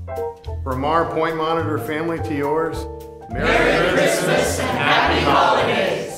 From our Point Monitor family to yours, Merry Christmas and Happy Holidays!